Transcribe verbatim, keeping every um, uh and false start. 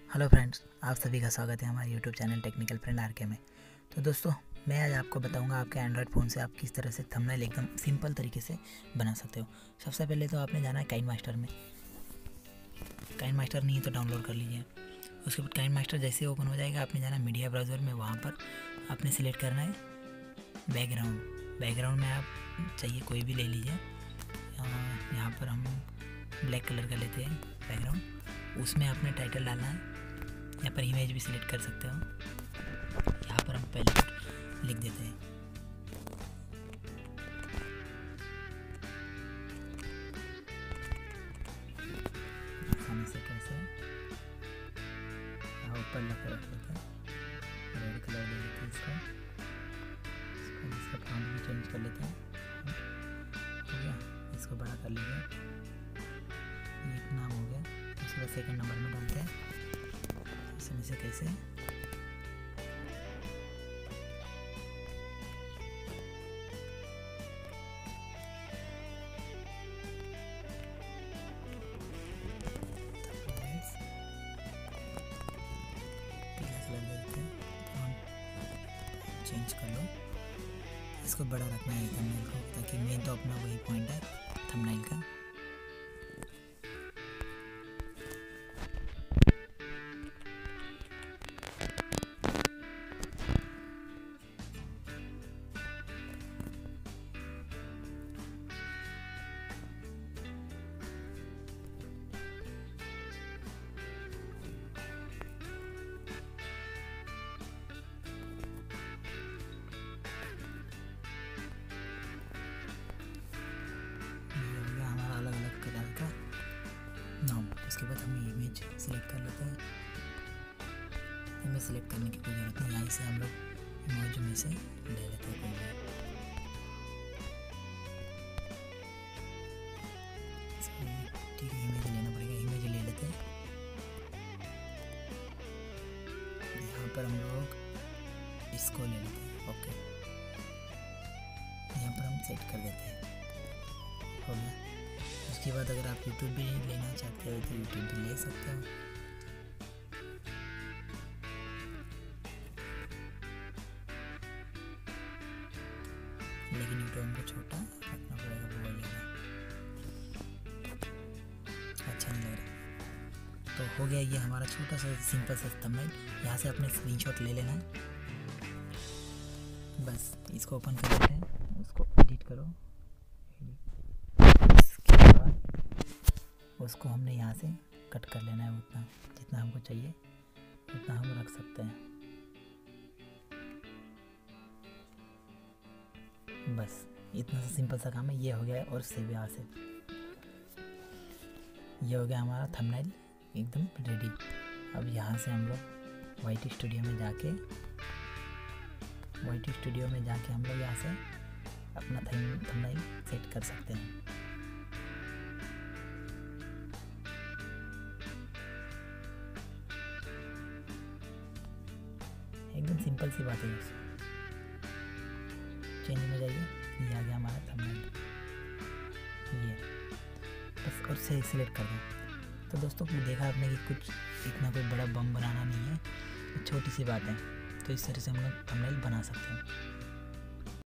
Hello friends, आप सभी का स्वागत है हमारे YouTube channel technical friend R K में। तो दोस्तों, मैं आज आपको बताऊंगा आपके एंड्रॉयड फ़ोन से आप किस तरह से थंबनेल एकदम सिंपल तरीके से बना सकते हो। सबसे पहले तो आपने जाना है काइन मास्टर में। काइन मास्टर नहीं है तो डाउनलोड कर लीजिए। उसके बाद काइन मास्टर जैसे ओपन हो जाएगा, आपने जाना मीडिया ब्राउज़र में। वहाँ पर आपने सिलेक्ट करना है बैकग्राउंड। बैकग्राउंड में आप चाहिए कोई भी ले लीजिए। यहाँ पर हम ब्लैक कलर का लेते हैं बैकग्राउंड। उसमें आपने टाइटल डालना है। यहाँ पर इमेज भी सिलेक्ट कर सकते हो। यहाँ पर हम पहले लिख देते हैं आसानी से कैसे। यहाँ ऊपर लग रख लेते हैं, रेड कलर ले लेते हैं इसका। इसको इसका फॉन्ट भी चेंज कर लेते हैं। हो गया, इसको बड़ा कर लीजिए। एक नाम हो गया। उसके बाद सेकंड नंबर में डालते हैं इसमें से कैसे। चेंज कर लो, इसको बड़ा रखना है थंबनेल को, ताकि मेन तो अपना वही पॉइंट है थंबनेल का। नाम उसके बाद हम इमेज सिलेक्ट कर लेते हैं। इमेज सिलेक्ट करने की कोई ज़रूरत नहीं, यहाँ से हम लोग इमेज में से ले लेते हैं कोई भी। ठीक है, इमेज लेना पड़ेगा, इमेज ले लेते हैं। यहाँ पर हम लोग इसको ले लेते हैं। ओके, यहाँ पर हम सेट कर देते हैं। हो गया। उसके बाद अगर आप यूट्यूब भी लेना चाहते हो तो यूट्यूब भी ले सकते हो। लेकिन यूट्यूब हमको छोटा रखना पड़ेगा, बहुत ज़्यादा अच्छा नहीं लग रहा। तो हो गया ये हमारा छोटा सा सिंपल सा थंबनेल। यहाँ से अपने स्क्रीनशॉट ले लेना है। बस इसको ओपन कर लेते हैं, उसको एडिट करो। उसको हमने यहाँ से कट कर लेना है, उतना जितना हमको चाहिए उतना हम रख सकते हैं। बस इतना सा सिंपल सा काम है। ये हो गया। और सेव यहाँ से ये हो गया हमारा थंबनेल एकदम रेडी। अब यहाँ से हम लोग वाई टी स्टूडियो में जाके वाई टी स्टूडियो में जाके हम लोग यहाँ से अपना थंबनेल सेट कर सकते हैं। एकदम सिंपल सी बात है। चेंज में जाइए, ये आ गया हमारा थंबनेल। ये बस और से सिलेक्ट कर दें। तो दोस्तों, देखा आपने कि कुछ इतना कोई बड़ा बम बनाना नहीं है, छोटी सी बात है। तो इस तरह से हम लोग थंबनेल बना सकते हैं।